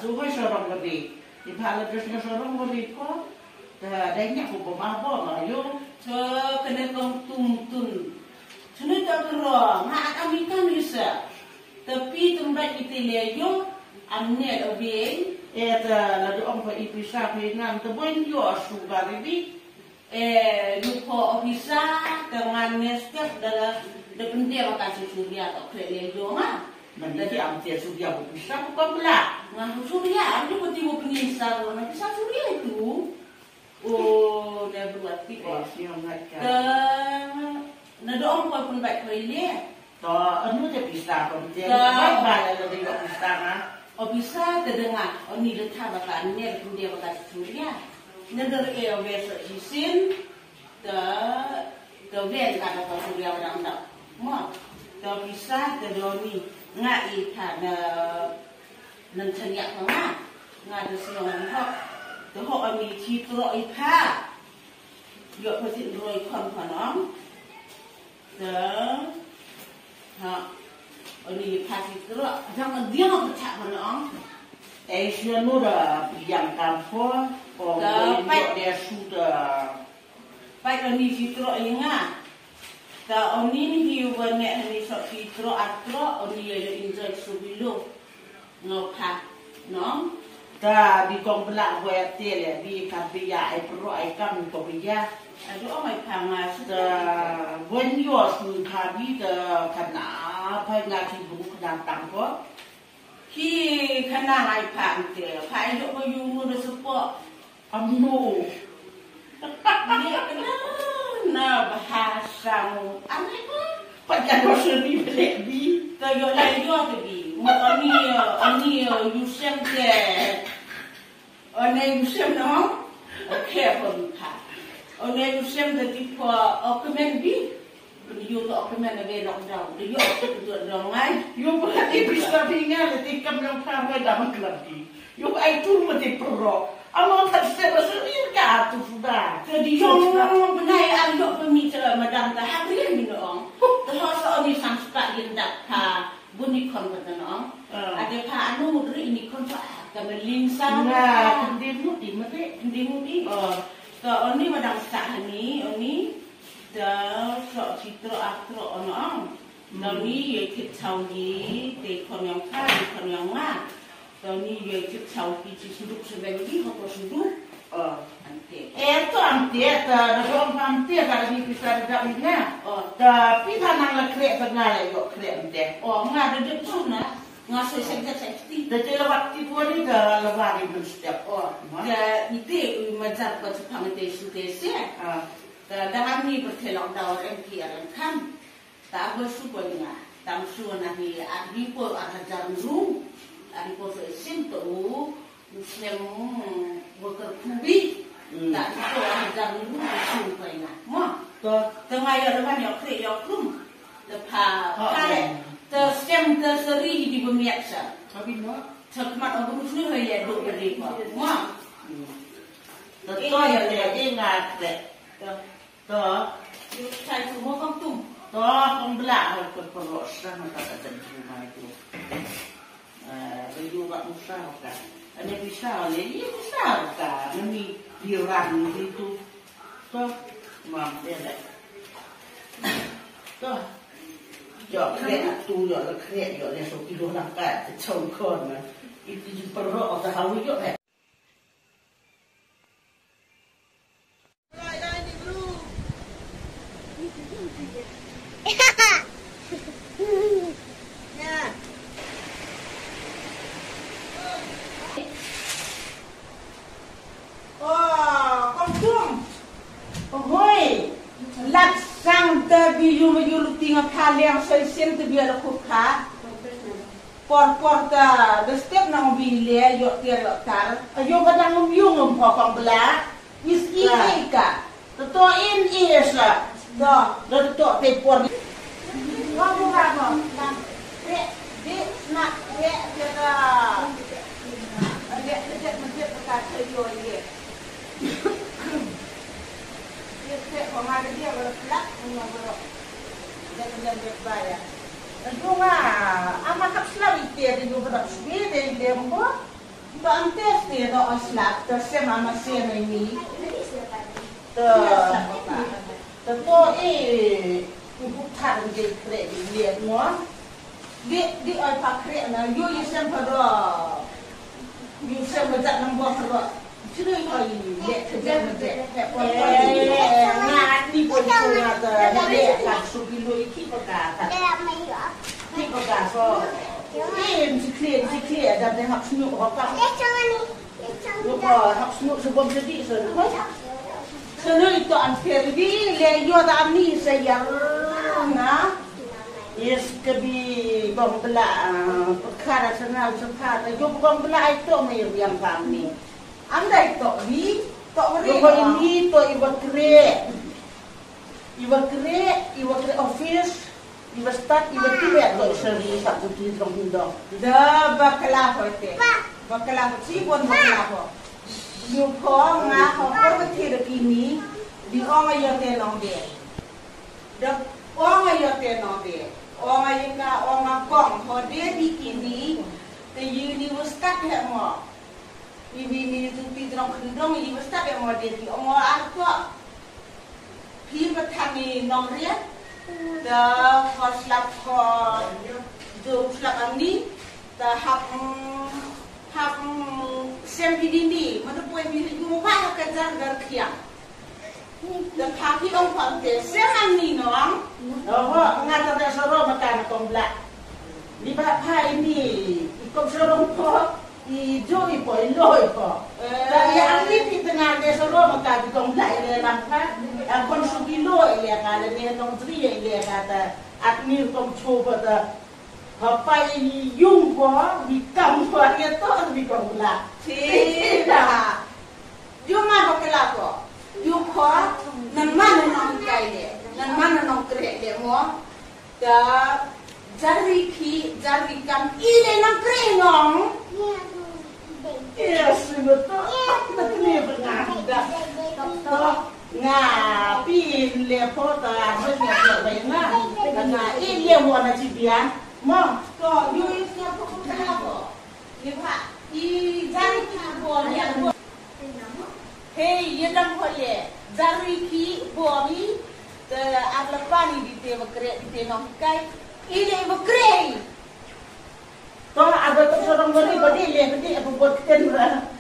Cuma sarong lebih. Di balik dressnya sarong lebih kok. Dahnya aku bawa mayo. Kena tun. Cuma tak kerong. Hak kami kan bisa. Tapi tempat kita leyo, amnet obeng. Lalu orang berpisah dengan tebuin yo suka lebih. Lupa bisa dengan setiap dalam penting makasih surya atau leyo ha. Nanti amtia surya berpisah bukan belak. Ngaku surya, dia pun tiba penyisal. Nanti surya itu. Oh, dia buat tiba. Nada orang pun baik kali. Anu dia pisah kan dia. Baik ada dia pisah kan. Bisa terdengar. Ni dia tahu kan ni dia makasih surya. Nada besok isin. Ven kata surya orang tak. Mak, bisa terdoni. Ngai kan nan teriak mana ngai siang hok hok ami citro ipa yo pasti roi kon konom ha oni pasti citro jangan dia bercak konom Asia nura yang kampung orang dia sudah baik oni citro ingat ta oni ni wane ni sok citro atro oni yo enjoy subilu ngokha no ta di kong belak buat tele di kabia ai pro ai kam to biya aduh mai panga ta wen yo sun kabi ta kana pai nga ki bu kana tang ko ki kana ai pang te pai yo mo yu mo de support amno ni kana na bahasa mo ane ko pakai bahasa ni belak bi ta yo lai yo te bi mo ani you sem te one you sem no okay pun ka one you sem te tipo okumen bi you to okumen ave nok dau de yo tu dong ai yo berhati bisa bingal ti kam yang pamwe dalam keladi yo ai tu mati pro amon tak sebab ka tu sudah jadi yo benai alok pemitra madam ta hakrian binong to so oni samspa gindak ka bunyi kon betul ada pa anu ri ini kon pa kamelin sa na kendimu di mate kendimu di to oni madam sa hani oni da so citro atro ono ni ye kit chau ni te kon yang ka kon yang ma to ni ye kit chau ki chi suduk sebengi ho ko suduk ante itu ante ta orang ante ta di pisar dak ina tapi tanang la krek tengah yo krek ante ngada de suna ngasih sekti Jadi waktu itu ni dah lebar ibu setiap orang. ya itu macam kau sepang tesi dalam ni bertelok dah orang kiaran kan tak bersuapnya tak suana ni ahli pun ada jarum ahli pun sesim tu muslim berkerkubi tak itu ada jarum suapnya mah tengah ya depan ya kiri ya kum lepas kali tersem terseri di pemiaksa Tapi no. Terkemat orang muslim hanya duk berdiri mah Betul ya dia ingat deh. Toh, saya semua kampung. kong belak ke perosah maka kata rumah itu. Baju kat musa kan. Ada pisau le, iya pisau kan. Ini diorang itu. Toh, mam dia deh. Toh, jok krek tu jok le krek jok le so kilo nak kat chong kon mà. Itu perok atau hawi jok eh. Sang terbiu menyulut tinggal kalian sesen terbiar lekukha, por ta setiap nang bilia yo tiar lokal, Ayo kadang ngomong ngomong belak. is ini ka, Tetua ini esa. do, Tetua tepor. ngomong apa, nak, nak, kita, ada macam berkata yo ye. Kung ada dia berkelak, mengobrol, dan menjadi bayar. Tentu nga, amat tak selalu itu ada juga berat sendiri dari lembu. to antes dia to oslap to sema masih ini to to ibu tar dia krek dia semua di oi pakre na yo yesem pada yesem bezak nombor pada cerita kau ini dia kerja ngat ni pun ada dia tak suki lu iki perkata ni perkata so sikit dan dia hak senyuk apa lupa hak senyuk sebab jadi seno itu anfer di le yo da ni saya na yes kebi bom bela perkara senal sekata yo bom bela itu mai yang kami anda itu di to ri ini to iwa kre office iwa start iwa tiba to seri satu di dong da bakala hote bakala si bon bakala yo ko nga ko ko ti de kini di onga yo te long de da onga yo te no de onga yinga onga kong ho de di kini te universitas he mo ini tu ti dong dong universitas he mo de di onga arko pi batani nong ria da hoslap ko do slap ani da hap Smt ini, mana poin bilik rumah kerja kerja. Dan kaki orang pantai, seman ni nong. Oh, ngata dah sorong makan komplek. Di bawah ini, ikut sorong po, hijau ipo, loy po. Jadi ahli di tengah dia sorong makan komplek dia nampak. Konsumsi loy dia kalau dia nong tri dia kata, admir kom coba dah. Apa ini yung ko di kampung itu di kampung. Tidak. Yung apa kelapa? Yung ko nan mana nong kai le, nan mana nong krek le mo. Da jari kam ile nong krek nong. Iya betul. Betul ni benar. Ngapi le foto ada banyak. Karena ini warna cibian. Mom, kau you siapa pun kenapa? Lihat, ini jari ki boleh. Hey, ye lam boleh. Jari ki boleh. Agak pani di te bergerak di te nongkai. Ini bergerak. Kau ada tu seorang beri beri le, beri apa buat kita